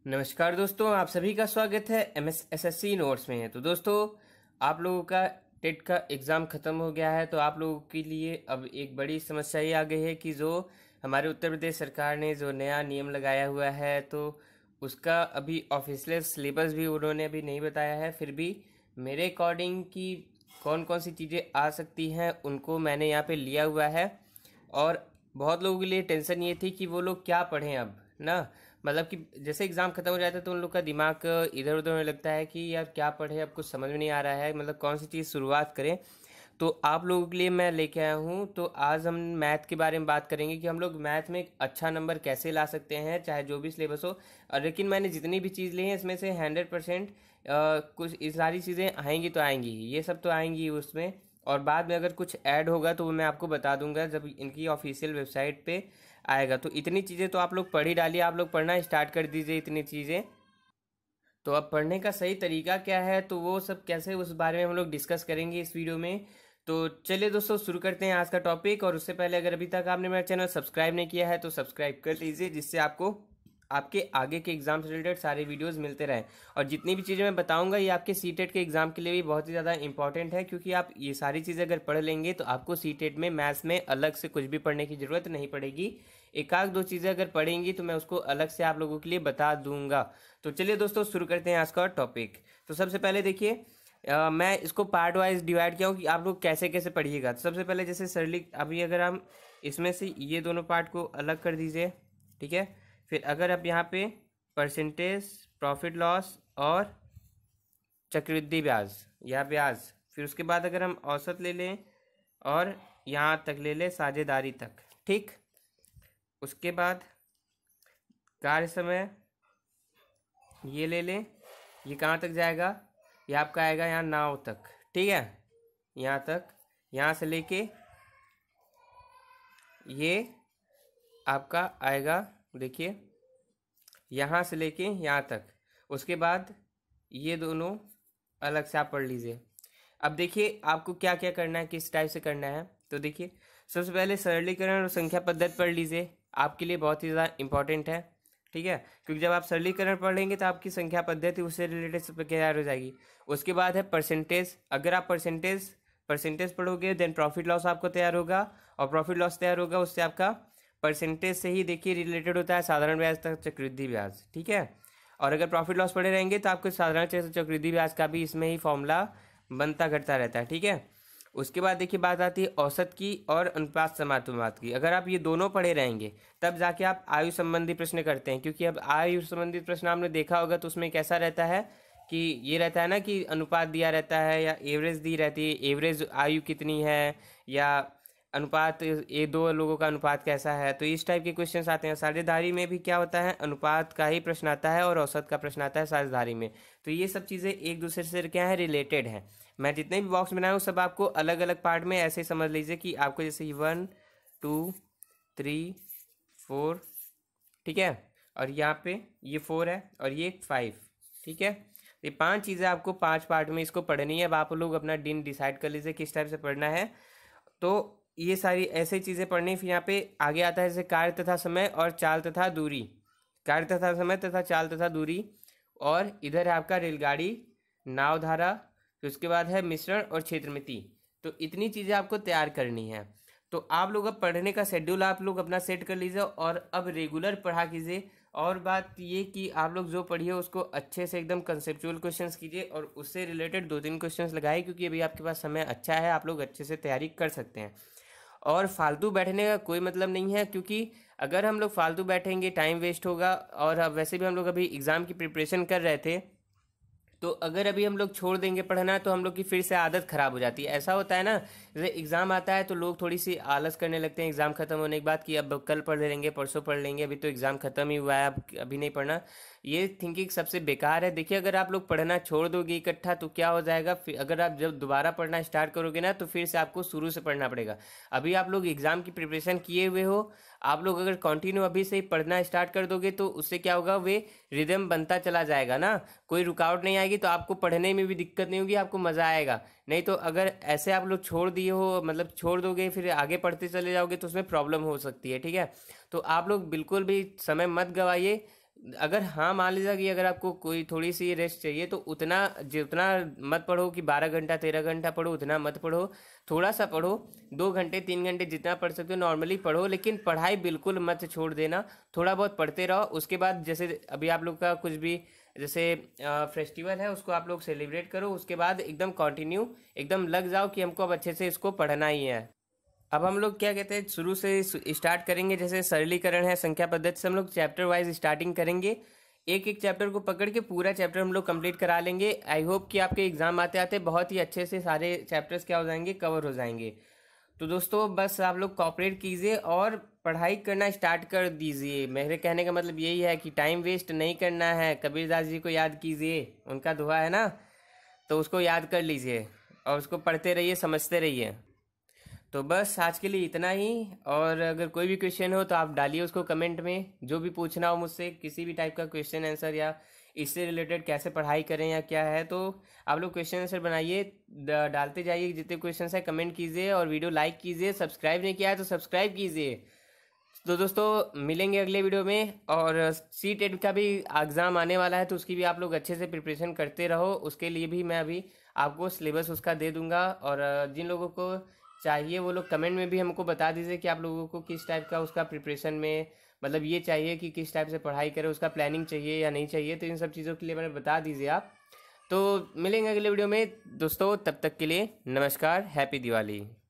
नमस्कार दोस्तों, आप सभी का स्वागत है एसएससी नोट्स में। तो दोस्तों, आप लोगों का टेट का एग्ज़ाम ख़त्म हो गया है। तो आप लोगों के लिए अब एक बड़ी समस्या ये आ गई है कि जो हमारे उत्तर प्रदेश सरकार ने जो नया नियम लगाया हुआ है, तो उसका अभी ऑफिशियल सिलेबस भी उन्होंने अभी नहीं बताया है। फिर भी मेरे अकॉर्डिंग कि कौन कौन सी चीज़ें आ सकती हैं उनको मैंने यहाँ पे लिया हुआ है। और बहुत लोगों के लिए टेंशन ये थी कि वो लोग क्या पढ़ें अब ना। मतलब कि जैसे एग्ज़ाम ख़त्म हो जाता है तो उन लोग का दिमाग इधर उधर होने लगता है कि यार क्या पढ़े, अब कुछ समझ में नहीं आ रहा है, मतलब कौन सी चीज़ शुरुआत करें। तो आप लोगों के लिए मैं लेके आया हूँ। तो आज हम मैथ के बारे में बात करेंगे कि हम लोग मैथ में एक अच्छा नंबर कैसे ला सकते हैं, चाहे जो भी सिलेबस हो। और लेकिन मैंने जितनी भी चीज़ ली है इसमें से 100% कुछ इस सारी चीज़ें आएंगी तो आएंगी, ये सब तो आएंगी उसमें। और बाद में अगर कुछ ऐड होगा तो वो मैं आपको बता दूंगा जब इनकी ऑफिशियल वेबसाइट पे आएगा। तो इतनी चीज़ें तो आप लोग पढ़ ही डालिए, आप लोग पढ़ना स्टार्ट कर दीजिए इतनी चीज़ें। तो अब पढ़ने का सही तरीका क्या है, तो वो सब कैसे, उस बारे में हम लोग डिस्कस करेंगे इस वीडियो में। तो चलिए दोस्तों, शुरू करते हैं आज का टॉपिक। और उससे पहले अगर अभी तक आपने मेरा चैनल सब्सक्राइब नहीं किया है तो सब्सक्राइब कर लीजिए, जिससे आपको आपके आगे के एग्जाम से रिलेटेड सारे वीडियोस मिलते रहें। और जितनी भी चीज़ें मैं बताऊंगा ये आपके सीटेट के एग्जाम के लिए भी बहुत ही ज़्यादा इंपॉर्टेंट है, क्योंकि आप ये सारी चीज़ें अगर पढ़ लेंगे तो आपको सीटेट में मैथ्स में अलग से कुछ भी पढ़ने की ज़रूरत नहीं पड़ेगी। एक आध दो चीज़ें अगर पढ़ेंगी तो मैं उसको अलग से आप लोगों के लिए बता दूंगा। तो चलिए दोस्तों, शुरू करते हैं आज का टॉपिक। तो सबसे पहले देखिए, मैं इसको पार्ट वाइज डिवाइड किया हूँ कि आप लोग कैसे कैसे पढ़िएगा। तो सबसे पहले जैसे सरली, अभी अगर हम इसमें से ये दोनों पार्ट को अलग कर दीजिए, ठीक है। फिर अगर आप यहाँ पे परसेंटेज, प्रॉफिट लॉस और चक्रवृद्धि ब्याज या ब्याज, फिर उसके बाद अगर हम औसत ले लें और यहाँ तक ले लें साझेदारी तक, ठीक। उसके बाद कार्य समय ये ले लें, ये कहाँ तक जाएगा, ये आपका आएगा यहाँ 9 तक, ठीक है। यहाँ तक, यहाँ से लेके ये आपका आएगा, देखिए यहाँ से लेके यहाँ तक। उसके बाद ये दोनों अलग से आप पढ़ लीजिए। अब देखिए आपको क्या क्या करना है, किस टाइप से करना है। तो देखिए, सबसे पहले सरलीकरण और संख्या पद्धति पढ़ लीजिए, आपके लिए बहुत ही ज़्यादा इंपॉर्टेंट है, ठीक है। क्योंकि जब आप सरलीकरण पढ़ लेंगे तो आपकी संख्या पद्धति उससे रिलेटेड सब तैयार हो जाएगी। उसके बाद है परसेंटेज। अगर आप परसेंटेज पढ़ोगे देन प्रॉफिट लॉस आपको तैयार होगा, और प्रॉफिट लॉस तैयार होगा उससे आपका परसेंटेज से ही देखिए रिलेटेड होता है साधारण ब्याज तक चक्रवृद्धि ब्याज, ठीक है। और अगर प्रॉफिट लॉस पढ़े रहेंगे तो आपको साधारण चक्रवृद्धि ब्याज का भी इसमें ही फॉर्मूला बनता घटता रहता है, ठीक है। उसके बाद देखिए बात आती है औसत की और अनुपात समानुपात की। अगर आप ये दोनों पढ़े रहेंगे तब जाके आप आयु संबंधी प्रश्न करते हैं, क्योंकि अब आयु संबंधी प्रश्न आपने देखा होगा तो उसमें कैसा रहता है कि ये रहता है ना कि अनुपात दिया रहता है या एवरेज दी रहती है, एवरेज आयु कितनी है, या अनुपात ये दो लोगों का अनुपात कैसा है। तो इस टाइप के क्वेश्चंस आते हैं। साझेदारी में भी क्या होता है, अनुपात का ही प्रश्न आता है और औसत का प्रश्न आता है साझेदारी में। तो ये सब चीज़ें एक दूसरे से क्या है, रिलेटेड है। मैं जितने भी बॉक्स बनाया हूँ सब आपको अलग अलग पार्ट में ऐसे समझ लीजिए कि आपको जैसे 1 2 3 4, ठीक है। और यहाँ पे ये 4 है और ये 5, ठीक है। ये 5 चीज़ें आपको 5 पार्ट में इसको पढ़नी है। अब आप लोग अपना दिन डिसाइड कर लीजिए किस टाइप से पढ़ना है। तो ये सारी ऐसे चीज़ें पढ़नी। फिर यहाँ पे आगे आता है जैसे कार्य तथा समय और चाल तथा दूरी, कार्य तथा समय तथा चाल तथा दूरी। और इधर है आपका रेलगाड़ी, नाव धारा, फिर उसके बाद है मिश्रण और क्षेत्रमिति। तो इतनी चीज़ें आपको तैयार करनी है। तो आप लोग अब पढ़ने का शेड्यूल आप लोग अपना सेट कर लीजिए और अब रेगुलर पढ़ा कीजिए। और बात ये कि आप लोग जो पढ़िए उसको अच्छे से एकदम कंसेप्चुअल क्वेश्चंस कीजिए और उससे रिलेटेड 2-3 क्वेश्चंस लगाइए, क्योंकि अभी आपके पास समय अच्छा है, आप लोग अच्छे से तैयारी कर सकते हैं। और फालतू बैठने का कोई मतलब नहीं है, क्योंकि अगर हम लोग फालतू बैठेंगे टाइम वेस्ट होगा। और अब वैसे भी हम लोग अभी एग्ज़ाम की प्रिपरेशन कर रहे थे, तो अगर अभी हम लोग छोड़ देंगे पढ़ना तो हम लोग की फिर से आदत खराब हो जाती है। ऐसा होता है ना, जैसे एग्ज़ाम आता है तो लोग थोड़ी सी आलस करने लगते हैं एग्ज़ाम ख़त्म होने के बाद कि अब कल पढ़ लेंगे, परसों पढ़ लेंगे, अभी तो एग्ज़ाम ख़त्म ही हुआ है, अब अभी नहीं पढ़ना। ये थिंकिंग सबसे बेकार है। देखिए, अगर आप लोग पढ़ना छोड़ दोगे इकट्ठा तो क्या हो जाएगा, फिर अगर आप जब दोबारा पढ़ना स्टार्ट करोगे ना तो फिर से आपको शुरू से पढ़ना पड़ेगा। अभी आप लोग एग्ज़ाम की प्रिपरेशन किए हुए हो, आप लोग अगर कंटिन्यू अभी से ही पढ़ना स्टार्ट कर दोगे तो उससे क्या होगा, वे रिदम बनता चला जाएगा ना, कोई रुकावट नहीं आएगी, तो आपको पढ़ने में भी दिक्कत नहीं होगी, आपको मज़ा आएगा। नहीं तो अगर ऐसे आप लोग छोड़ दिए हो, मतलब छोड़ दोगे फिर आगे पढ़ते चले जाओगे तो उसमें प्रॉब्लम हो सकती है, ठीक है। तो आप लोग बिल्कुल भी समय मत गवाइए, अगर हाँ मान लीजिए कि अगर आपको कोई थोड़ी सी रेस्ट चाहिए तो उतना जितना मत पढ़ो कि 12 घंटा 13 घंटा पढ़ो, उतना मत पढ़ो। थोड़ा सा पढ़ो, 2 घंटे 3 घंटे जितना पढ़ सकते हो नॉर्मली पढ़ो, लेकिन पढ़ाई बिल्कुल मत छोड़ देना। थोड़ा बहुत पढ़ते रहो। उसके बाद जैसे अभी आप लोग का कुछ भी जैसे फेस्टिवल है उसको आप लोग सेलिब्रेट करो, उसके बाद एकदम कंटिन्यू एकदम लग जाओ कि हमको अब अच्छे से इसको पढ़ना ही है। अब हम लोग क्या कहते हैं शुरू से स्टार्ट करेंगे। जैसे सरलीकरण है, संख्या पद्धति से हम लोग चैप्टर वाइज स्टार्टिंग करेंगे। एक एक चैप्टर को पकड़ के पूरा चैप्टर हम लोग कंप्लीट करा लेंगे। आई होप कि आपके एग्जाम आते आते बहुत ही अच्छे से सारे चैप्टर्स क्या हो जाएंगे, कवर हो जाएंगे। तो दोस्तों बस आप लोग कॉपरेट कीजिए और पढ़ाई करना स्टार्ट कर दीजिए। मेरे कहने का मतलब यही है कि टाइम वेस्ट नहीं करना है। कबीरदास जी को याद कीजिए, उनका दोहा है ना, तो उसको याद कर लीजिए और उसको पढ़ते रहिए, समझते रहिए। तो बस आज के लिए इतना ही। और अगर कोई भी क्वेश्चन हो तो आप डालिए उसको कमेंट में, जो भी पूछना हो मुझसे, किसी भी टाइप का क्वेश्चन आंसर या इससे रिलेटेड कैसे पढ़ाई करें या क्या है, तो आप लोग क्वेश्चन आंसर बनाइए, डालते जाइए। जितने क्वेश्चन है कमेंट कीजिए और वीडियो लाइक कीजिए। सब्सक्राइब नहीं किया है तो सब्सक्राइब कीजिए। तो दोस्तों मिलेंगे अगले वीडियो में। और सी टेट का भी एग्ज़ाम आने वाला है तो उसकी भी आप लोग अच्छे से प्रिपरेशन करते रहो। उसके लिए भी मैं अभी आपको सिलेबस उसका दे दूंगा। और जिन लोगों को चाहिए वो लोग कमेंट में भी हमको बता दीजिए कि आप लोगों को किस टाइप का उसका प्रिपरेशन में मतलब ये चाहिए कि किस टाइप से पढ़ाई करें, उसका प्लानिंग चाहिए या नहीं चाहिए। तो इन सब चीज़ों के लिए मैंने बता दीजिए आप। तो मिलेंगे अगले वीडियो में दोस्तों, तब तक के लिए नमस्कार, हैप्पी दिवाली।